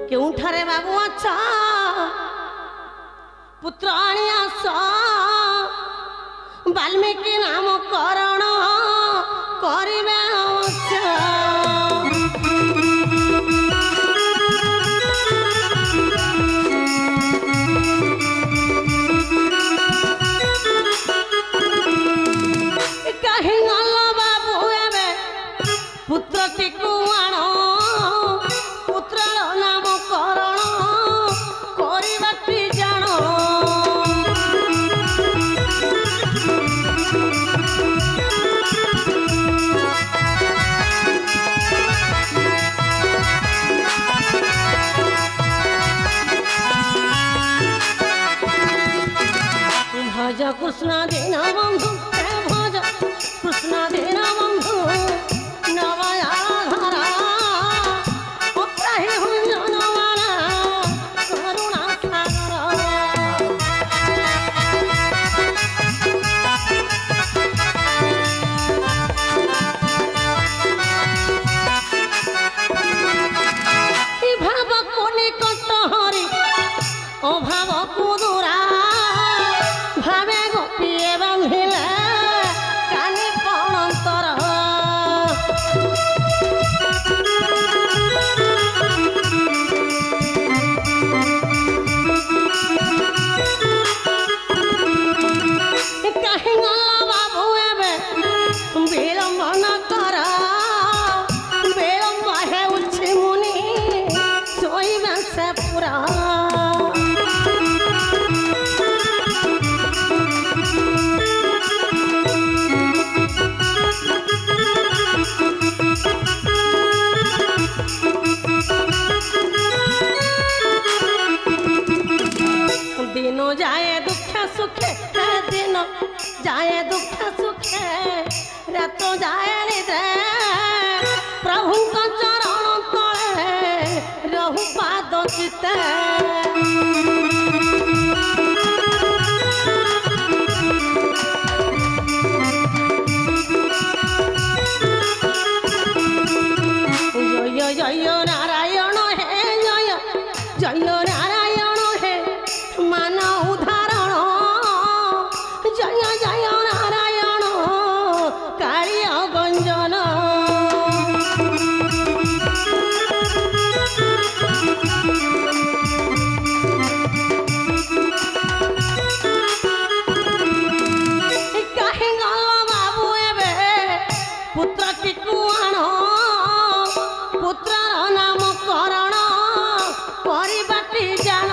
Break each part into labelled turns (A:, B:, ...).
A: केउठारे बाबू अच्छा पुत्र आनी आस वाल्मीकि नाम करण करिबे कहीं गल बाबू एबे पुत्र टिकु आण पुत्र नाम करण करिबा कि जाण भज कृष्ण दीन बंधु भज कृष्ण दीन बंधु नवया धारा अप्राही हुंजनवाना करुणा सागर भाव कोनि कट हरि अभाव कुदुरा भावे गोपिए बंधिले कानी पणतर कहीं गल बाबू एबे विलम्ब न कर विलम्ब हेउछि मुनि सोइबे से पूरा दिन जाए दुख सुखे दिन जाए दुख सुखे रात जाए निद्रे प्रभु चरण तले रहु पाद चिते जय जय नारायण हे जय जय नारायण हे मान उदाहरण जय जय नारायण कालिया गंजन कहीं गल बाबू एबे पुत्र टिकु आण पुत्रर नाम करण करिबा कि जाण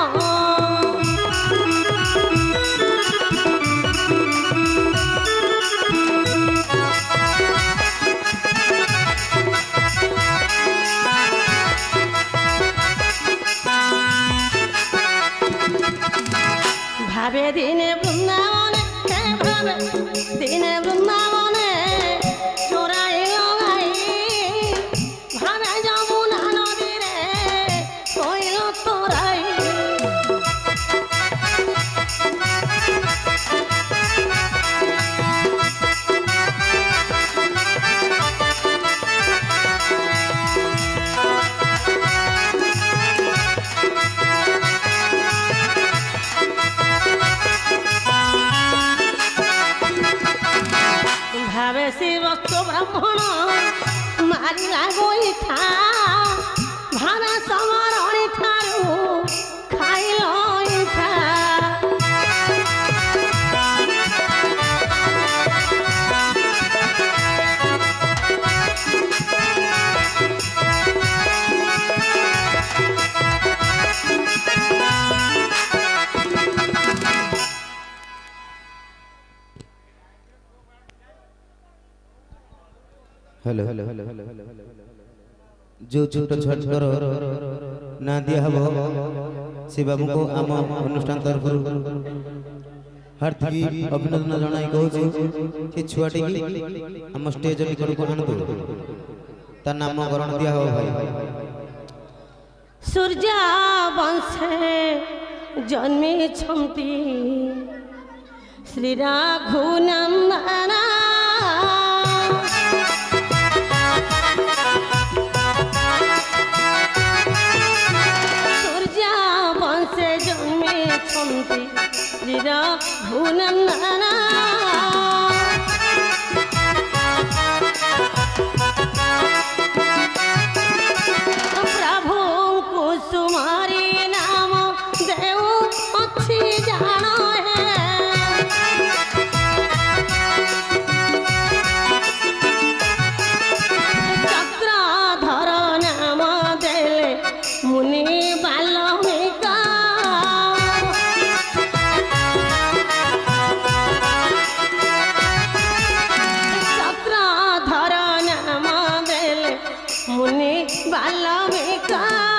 A: भावे दिने वृंदावन भावे दिने वृंदावन चोराई लगाई भावे जमुना नदी रे कोइल तोराई भावे शिव ब्राह्मण मारिला गोईठा भावे समरणी ठारू खाइल इठा
B: हेलो जो छोट छोटर ना दिया हबो से बाबू को आम अनुष्ठान तरफ हार्दिक अभिनंदन जनाई कहूँ कि छुआटी आम स्टेज निकट को आनतु ता नाम करण दिया हो भाई
A: सूर्य वंशे जन्मी छंती श्री रघुनंदन शिर भुनंदना प्रभु कुसुमारी नाम देव अच्छी जान है चक्रधर नाम देले मुनि बाल्मीका चक्रधर नाम देले मुनि बाल्मीका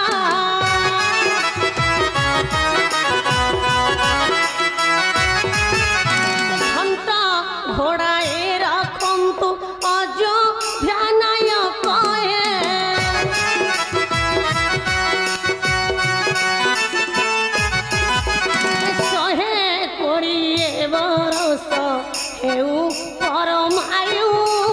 A: घंटा घोड़ाए रखंतु अयोध्या नायक शहे कोड़िए बरस हेउ परमायु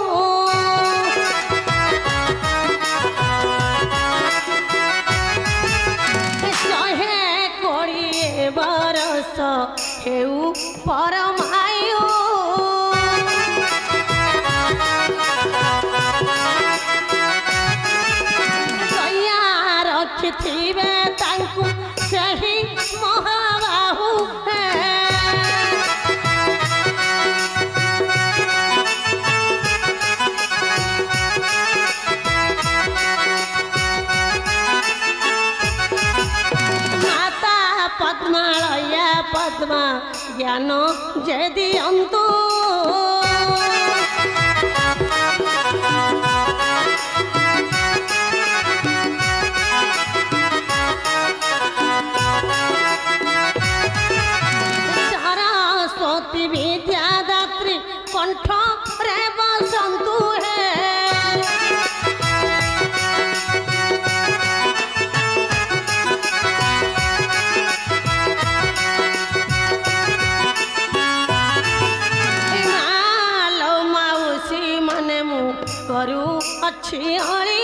A: शहे कोड़िए बरस हेउ परमायु दया रखिथिबे तांकु सही महाबाहु माता पद्मालया पद्मा ज्ञान जे दियंतु सरस्वती विद्यादात्री कंठ रे बसंतु है मालो माउसी मने मु करू अच्छी अली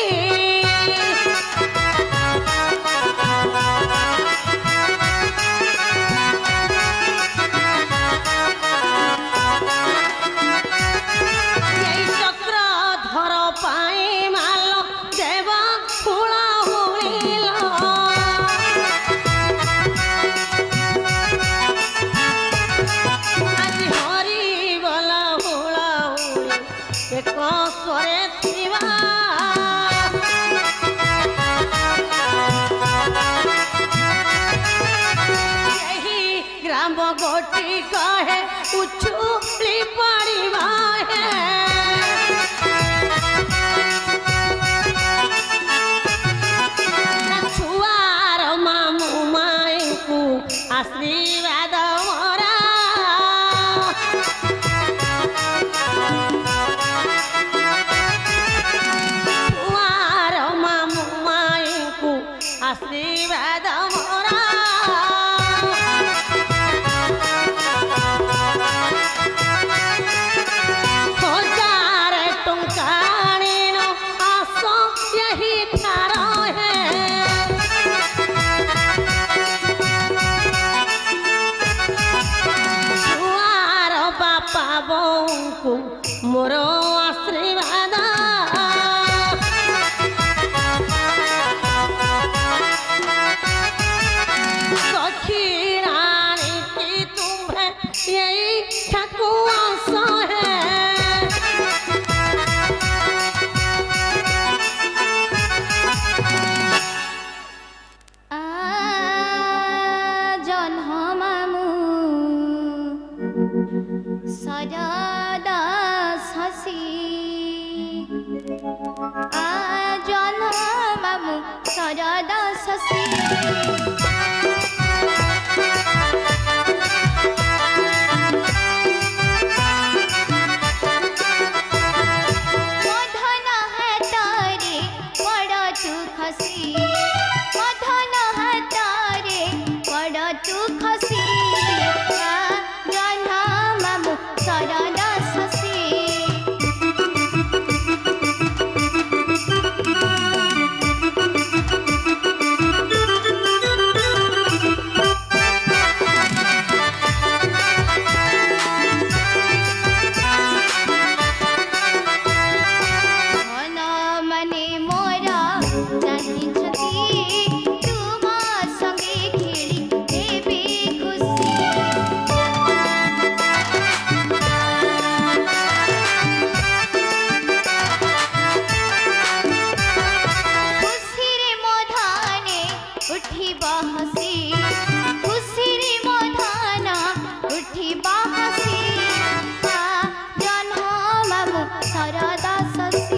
A: चक्रधर पाई माल देवा हुला हुलिल आज हरि बोला हुला हुली एक स्वरे थिवा यही ग्राम गोटी कहे उछुली पड़िवा है छुआर मामू माई को आशीर्वाद मोरा छुआर मामू माई को आशीर्वाद मोरा हजार टंकाणीन आस यही ठार है छुआर बापा बोंकु मोर आशीर्वाद दक्षिणानी की तुम्हें यही ठकुआस है
C: जन्मामु सदा शशि जन्मामु सदा शशि मधन है तारे बड़ा तू खसी मधन है तारे बड़ा तू खसी जन्मामु सदा शशि उठिबा हसी खुशीरे मधान उठिबा हसी जन्म मामु सरदा शशी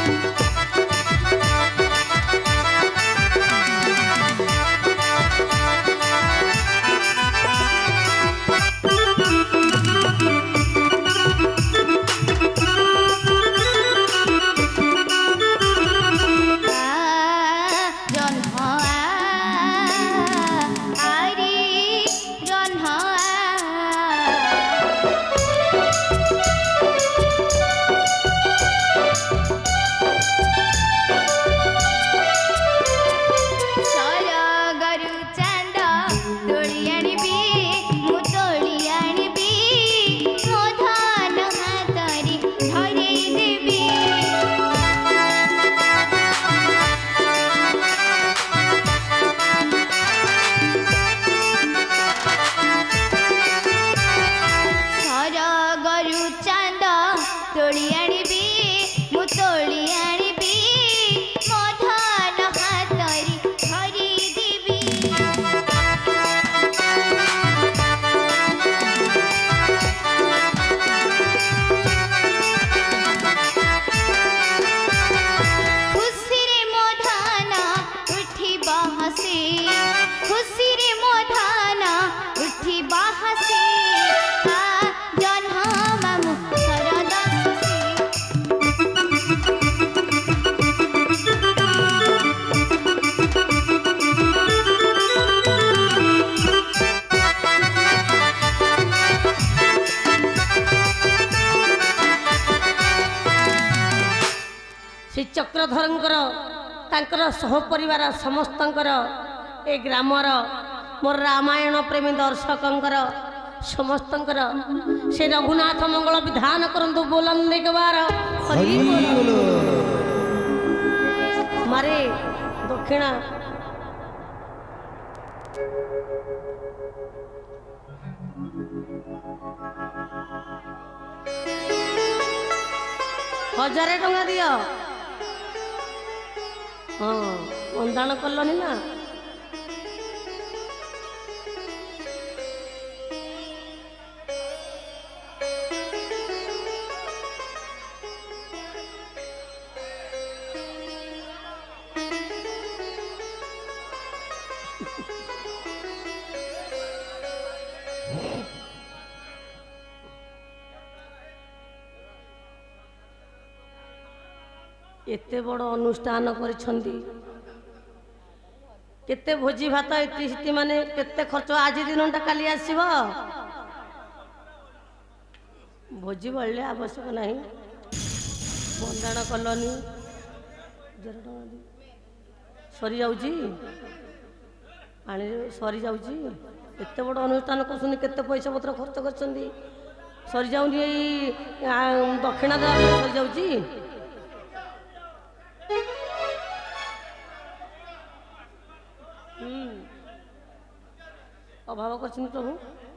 A: चक्रधरंकर तांकर सहपरिवार समस्तंकर ए ग्रामर मोर रामायण प्रेमी दर्शकंकर समस्तंकर से रघुनाथ मंगल विधान करंतु बोलन एकबार हरि बोल मारे दक्षिणा हजार टंका दियो हाँ बंधाण कलनी ना एते बड़ अनुष्ठान केते भोजी भात इति माने केते खर्च आज दिनटा काली आसीब भोजी बढ़ले आवश्यक नहीं बंधाण कलनी सरी जाऊची पानी सरी जाऊची एते बड़ अनुष्ठान कर केते पैसा पत्र खर्च कर सरी जाऊनी दक्षिणा देवा सरी जाऊची अभाव कर प्रभु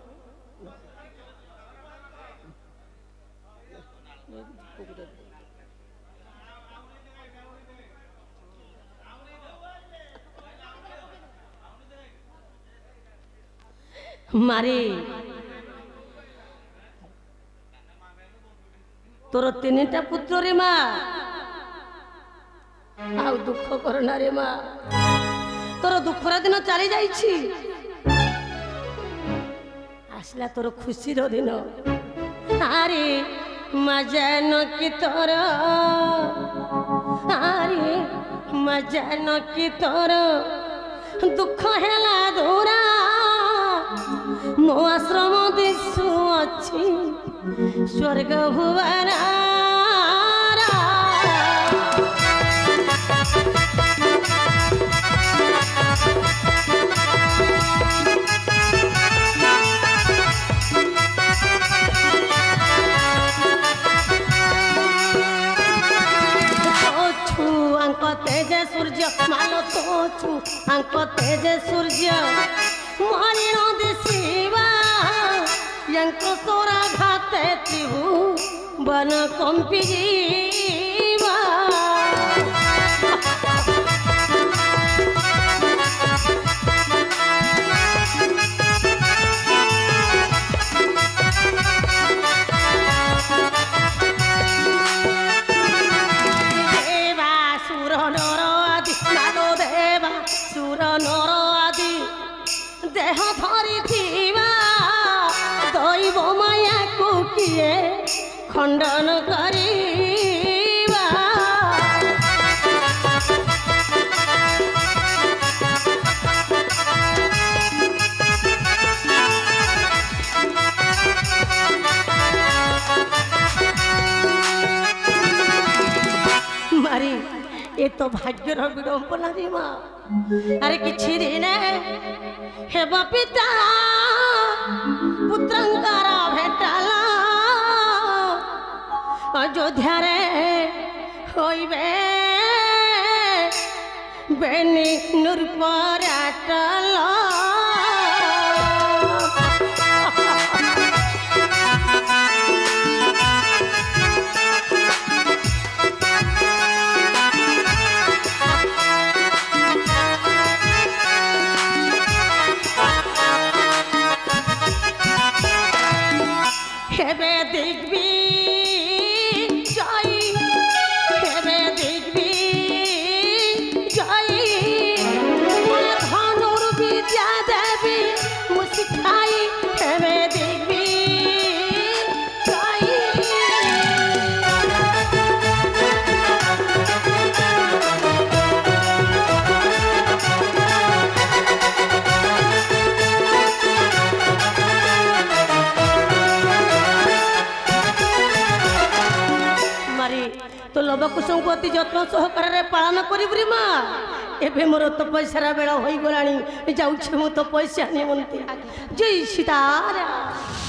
A: मारी तोर तीनटा पुत्र रे माँ आ दुख करना रे माँ तोर दुखर दिन चली जाइछि आसला तोर खुशीर दिन आरे मजान की तोर आरे मजान की तोर दुख हेला दूरा मो आश्रम दिशु अच्छी स्वर्ग भुवना तेज सूर्य मालो तो अंक तेज सूर्य मरिण दिशिवा यंक तोरा घाते तिहु बन कंपी जीवा नर आदि देह धरी दैव माया को किए खंडन करिबा। मारी ये तो भाग्यर विडंबना रे माँ। अरे किछि दिने हेब पिता पुत्रंकर भेटाला अयोध्या रे होइबे बेनी नूरपराटला। हेबे दिग्बी जय हेबे दिग्बी जय धनुर्विद्या देवी मुसिखाई हेबे दिग्बी जय। तो लवकुशों को अति जत्न सहकार पालन करी माँ। एबे मोर तपस्या बेला हो गलानी जाऊँ मु तपस्या निमंते। जय सीताराम।